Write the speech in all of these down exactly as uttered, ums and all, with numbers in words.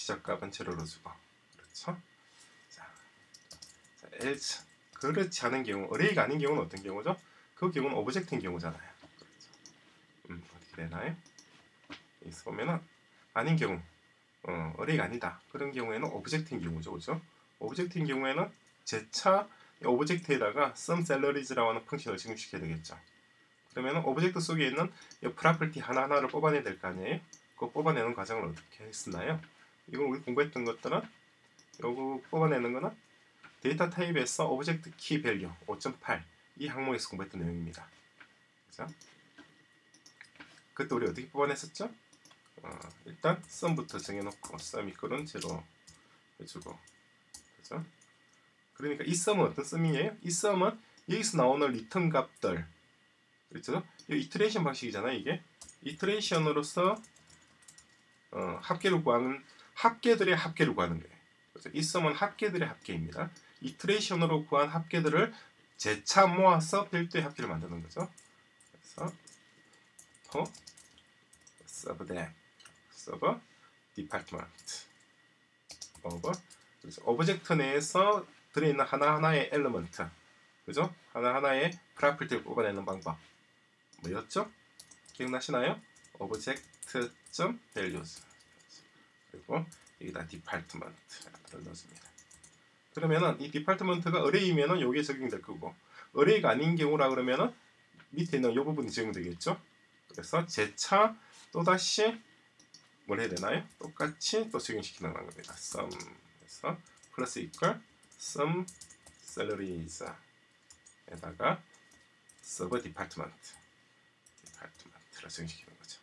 시작값은 제로로 주고. 그렇죠? 자, 자, else 그렇지 않은 경우, 어레이가 아닌 경우는 어떤 경우죠? 그 경우는 오브젝트인 경우잖아요. 그렇죠? 음, 어떻게 되나요? 여기서 보면은 아닌 경우, 어, 어레이가 아니다. 그런 경우에는 오브젝트인 경우죠, 그죠? 오브젝트인 경우에는 재차 오브젝트에다가 some salaries라고 하는 펑션을 적용시켜야 되겠죠. 그러면 오브젝트 속에 있는 이 프로퍼티 하나하나를 뽑아내야 될 거 아니에요? 그거 뽑아내는 과정을 어떻게 했었나요? 이건 우리 공부했던 것들은 요거 뽑아내는 거는 데이터 타입에서 오브젝트 키 밸류 오 점 팔 이 항목에서 공부했던 내용입니다. 그죠? 그때 우리 어떻게 뽑아냈었죠? 어, 일단 썸부터 정해놓고 썸 이퀄은 제로 해주고, 그죠? 그러니까 이 썸은 어떤 썸이에요? 이 썸은 여기서 나오는 리턴 값들, 그렇죠? 이 이터레이션 방식이잖아요. 이게 이터레이션으로서 어, 합계를 구하는, 합계들의 합계를 구하는 거예요. 그래서 이 썸은 합계들의 합계입니다. 이터레이션으로 구한 합계들을 재차 모아서 별도의 합계를 만드는 거죠. 그래서 for sub that sub department of, 그래서 오브젝트 내에서 들어있는 하나하나의 엘리먼트, 그죠? 하나하나의 프로퍼티를 뽑아내는 방법 뭐였죠? 기억나시나요? object.values 그리고 여기다 department를 넣어줍니다. 그러면은 이 department가 어레이면은 요게 적용될 거고, 어레이가 아닌 경우라 그러면은 밑에 있는 요 부분이 적용되겠죠? 그래서 재차 또다시 뭘 해야 되나요? 똑같이 또 적용시키는 겁니다. sum에서 플러스 이퀄 sum salaries 에다가 sub department 디파트먼트를 적용시키는 거죠.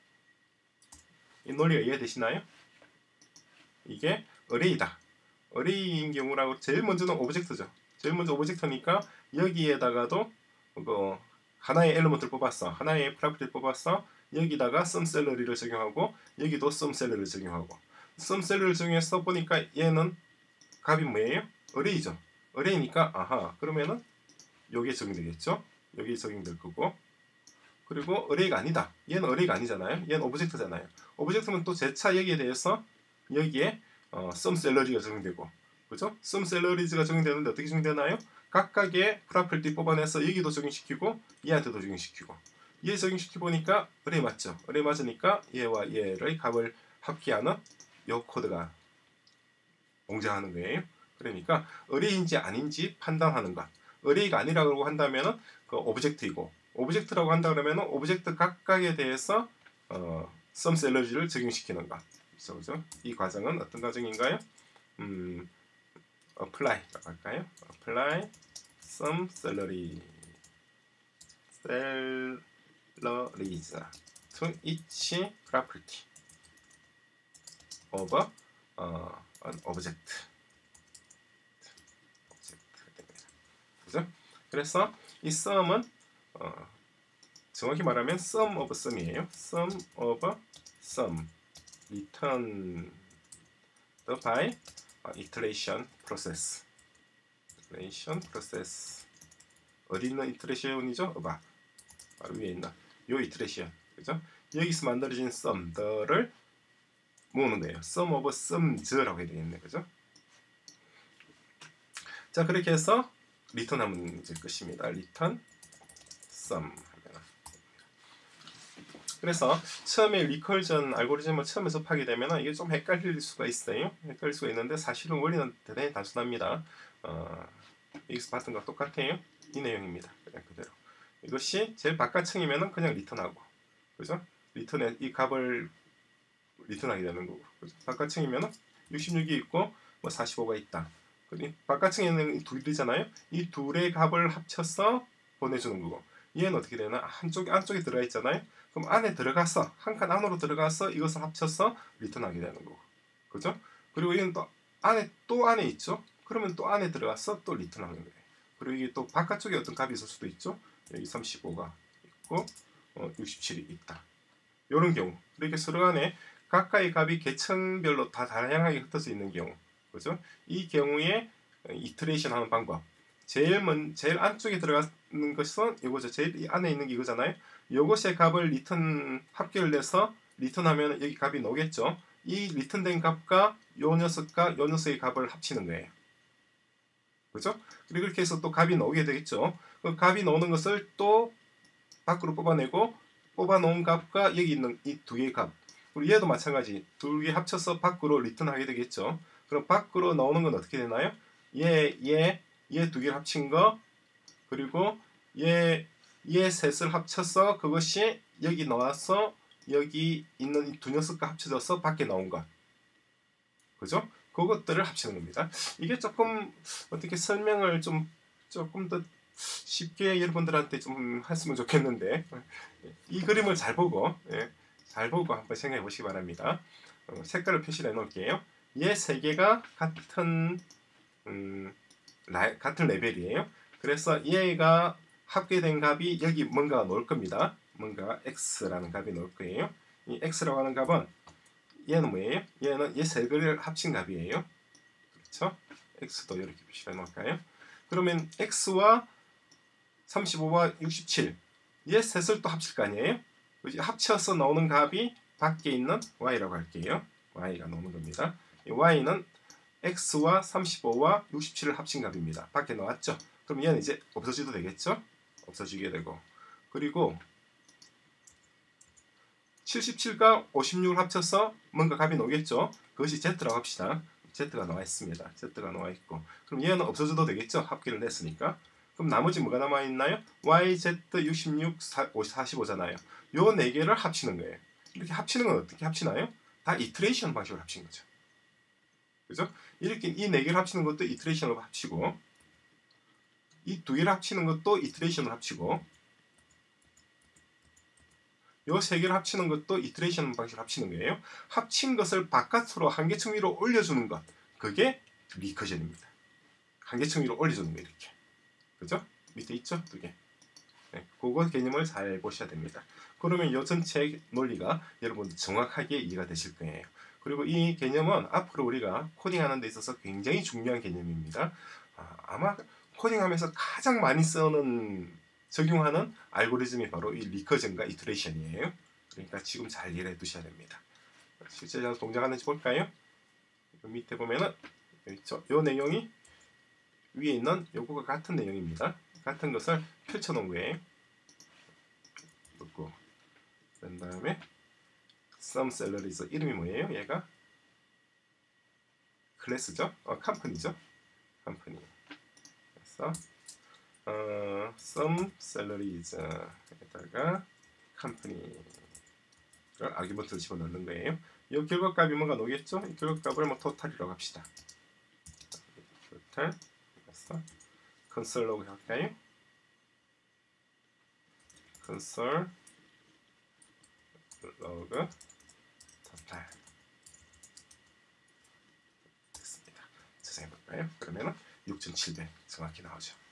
이 논리가 이해되시나요? 이게 어레이다. 어레이인 경우라고 제일 먼저는 오브젝트죠. 제일 먼저 오브젝트니까 여기에다가도 그 하나의 엘리먼트를 뽑았어. 하나의 프로퍼티를 뽑았어. 여기다가 some salary를 적용하고 여기도 some salary를 적용하고, some salary를 적용해서 보니까 얘는 값이 뭐예요? 어레이죠. 어레이니까 아하 그러면은 여기에 적용되겠죠. 여기에 적용될 거고, 그리고 어레이가 아니다. 얘는 어레이가 아니잖아요. 얘는 오브젝트잖아요. 오브젝트는 또 재차 여기에 대해서 여기에 어, some salary가 적용되고, 그죠? some salaries가 적용되는데 어떻게 적용되나요? 각각의 프로퍼티 뽑아내서 여기도 적용시키고 얘한테도 적용시키고, 얘 적용시키 보니까 어레이 맞죠? 어레이 맞으니까 얘와 얘의 값을 합계하는 요 코드가 공장하는 거예요. 그러니까 어레이인지 아닌지 판단하는 것. 어레이가 아니라고 한다면은 그 오브젝트이고, 오브젝트라고 한다 그러면은 오브젝트 각각에 대해서 어, some salary를 적용시키는 것. 그렇죠, 그렇죠? 이 과정은 어떤 과정인가요? 음, apply라고 할까요? apply some salary salaries to each property of uh, an object. 그죠? 그래서 이 sum은 어, 정확히 말하면 sum of sum이에요. sum of sum returned by iteration process. iteration process 어디 있는 iteration이죠? 봐, 바로 위에 있나? 요 iteration, 그죠? 여기서 만들어진 sum들을 모으는 거예요. sum of sums라고 해야 되겠네, 그죠? 자, 그렇게 해서 리턴하면 이제 끝입니다. return sum. 그래서 처음에 리컬전 알고리즘을 처음 접하게 되면 이게 좀 헷갈릴 수가 있어요. 헷갈릴 수가 있는데 사실은 원리는 대단히 단순합니다. 어, 여기서 봤던 거 똑같아요. 이 내용입니다. 그냥 그대로. 이것이 제일 바깥층이면 그냥 리턴하고, 그죠? 리턴에 이 값을 리턴하게 되는 거고, 그죠? 바깥층이면 육십육이 있고 뭐 사십오가 있다. 바깥층에 있는 이 둘이잖아요. 이 둘의 값을 합쳐서 보내주는 거고, 얘는 어떻게 되나? 한쪽에 안쪽에 들어가 있잖아요. 그럼 안에 들어가서 한 칸 안으로 들어가서 이것을 합쳐서 리턴하게 되는 거고, 그죠? 그리고 얘는 또 안에 또 안에 있죠. 그러면 또 안에 들어가서 또 리턴하는 거예요. 그리고 이게 또 바깥쪽에 어떤 값이 있을 수도 있죠. 여기 삼십오가 있고 어, 육십칠이 있다. 이런 경우, 이렇게 서로 간에 각각의 값이 계층별로 다 다양하게 흩어져 있는 경우, 그죠? 이 경우에 이터레이션 하는 방법. 제일 먼 제일 안쪽에 들어가는 것은 이거죠. 제일 이 안에 있는 게 이거잖아요. 이것의 값을 리턴 합계를 내서 리턴하면 여기 값이 나오겠죠. 이 리턴된 값과 요 녀석과 요 녀석의 값을 합치는 거예요. 그죠? 그리고 이렇게 해서 또 값이 나오게 되겠죠. 그 값이 나오는 것을 또 밖으로 뽑아내고 뽑아놓은 값과 여기 있는 이 두 개의 값, 그리고 얘도 마찬가지 두 개 합쳐서 밖으로 리턴하게 되겠죠. 그럼 밖으로 나오는 건 어떻게 되나요? 얘, 얘, 얘 두 개를 합친 거, 그리고 얘, 얘 셋을 합쳐서 그것이 여기 나와서 여기 있는 이 두 녀석과 합쳐져서 밖에 나온 것, 그죠? 그것들을 합치는 겁니다. 이게 조금 어떻게 설명을 좀 조금 더 쉽게 여러분들한테 좀 했으면 좋겠는데, 이 그림을 잘 보고 예, 잘 보고 한번 생각해 보시기 바랍니다. 어, 색깔을 표시를 해 놓을게요. 얘 세 개가 같은 음, 라, 같은 레벨이에요. 그래서 얘가 합계된 값이 여기 뭔가가 나올 겁니다. 뭔가 x라는 값이 나올 거예요. 이 x라고 하는 값은 얘는 뭐예요? 얘는 얘 세 개를 합친 값이에요. 그렇죠? x도 이렇게 표시해 놓을까요? 그러면 x와 삼십오와 육십칠, 얘 셋을 또 합칠 거 아니에요? 합쳐서 나오는 값이 밖에 있는 y라고 할게요. y가 나오는 겁니다. 이 y는 x와 삼십오와 육십칠을 합친 값입니다. 밖에 나왔죠? 그럼 얘는 이제 없어져도 되겠죠? 없어지게 되고, 그리고 칠십칠과 오십육을 합쳐서 뭔가 값이 나오겠죠? 그것이 z라고 합시다. z가 나와 있습니다. z가 나와 있고, 그럼 얘는 없어져도 되겠죠? 합계를 냈으니까. 그럼 나머지 뭐가 남아 있나요? yz 육십육, 사십오잖아요. 요 네 개를 합치는 거예요. 이렇게 합치는 건 어떻게 합치나요? 다 이터레이션 방식으로 합친 거죠. 그죠? 이렇게 이 네 개를 합치는 것도 이터레이션으로 합치고, 이 두 개를 합치는 것도 이터레이션으로 합치고, 요 세 개를 합치는 것도 이터레이션 방식으로 합치는 거예요. 합친 것을 바깥으로 한계층 위로 올려주는 것, 그게 리커전입니다. 한계층 위로 올려주는 거 이렇게. 그죠? 밑에 있죠? 두 개. 네, 그거 개념을 잘 보셔야 됩니다. 그러면 이 전체 논리가 여러분들 정확하게 이해가 되실 거예요. 그리고 이 개념은 앞으로 우리가 코딩하는 데 있어서 굉장히 중요한 개념입니다. 아, 아마 코딩하면서 가장 많이 쓰는 적용하는 알고리즘이 바로 이 리커전과 이터레이션이에요. 그러니까 지금 잘 이해해 두셔야 됩니다. 실제로 동작하는지 볼까요? 밑에 보면은 있죠? 이 내용이 위에 있는 요거가 같은 내용입니다. 같은 것을 펼쳐 놓은 거예요. 놓고 그 다음에 some salaries, 이름이 뭐예요? 얘가 클래스죠? 어, 컴퍼니죠? 컴퍼니. 그래서 어, some salaries 에다가 컴퍼니를 아규먼트를 집어넣는 거예요. 이 결과값이 뭔가 나오겠죠? 이 결과값을 뭐 토탈이라고 합시다. 토탈. 그래서 컨솔 로그 할까요? 컨솔 로그 토탈. 됐습니다. 저장해 볼까요? 그러면은 육천칠백 정확히 나오죠.